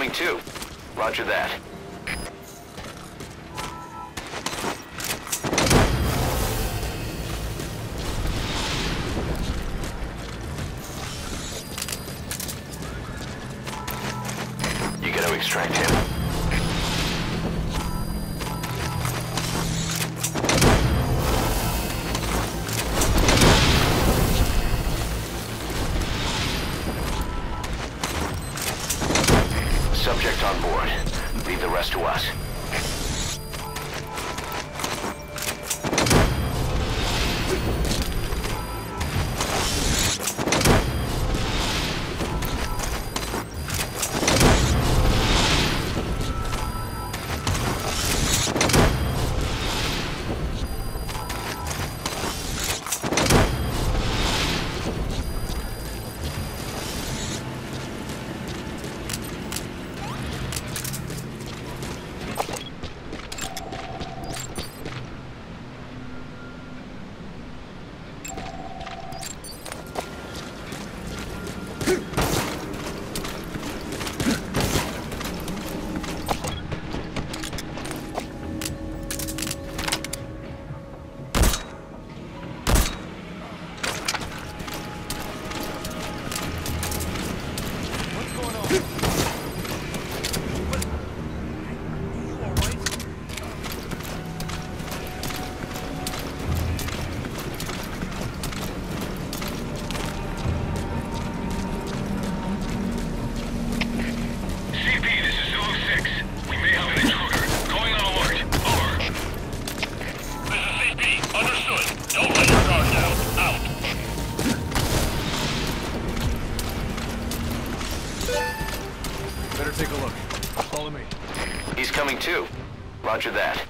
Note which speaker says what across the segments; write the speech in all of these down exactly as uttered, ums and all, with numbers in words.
Speaker 1: coming too. Roger that. You gotta extract him. Subject on board. Leave the rest to us.
Speaker 2: Better take a look. Follow me.
Speaker 1: He's coming too. Roger that.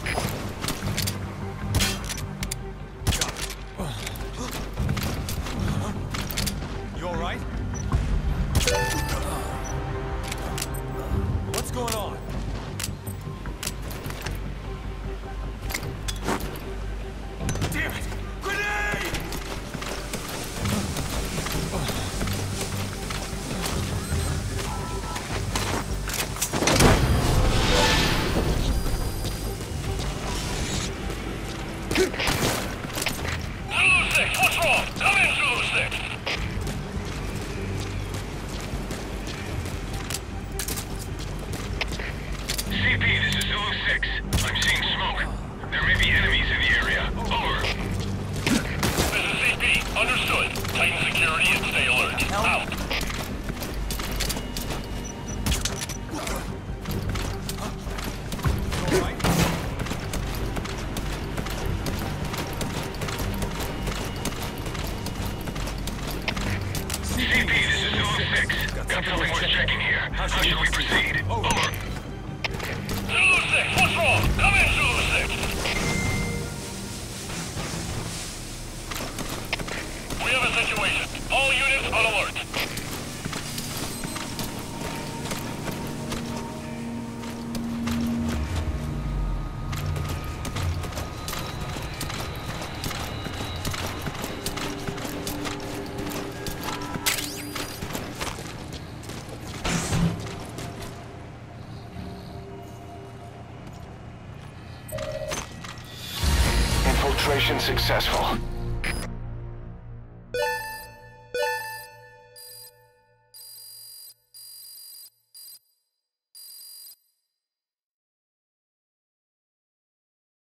Speaker 2: You all right? What's going on? Damn it! Grenade!
Speaker 3: Zulu six, what's wrong? Come in, Zulu six. C P, this is Zulu six. I'm seeing smoke. There may be enemies in the area. Over. This is C P. Understood. Tighten security and stay alert. Out.
Speaker 2: You all right?
Speaker 3: C P, this is Zulu six. Got something worth checking here. How should we proceed? Over. Zulu six, what's wrong? Come in, Zulu six. We have a situation. All units on alert.
Speaker 1: Infiltration successful.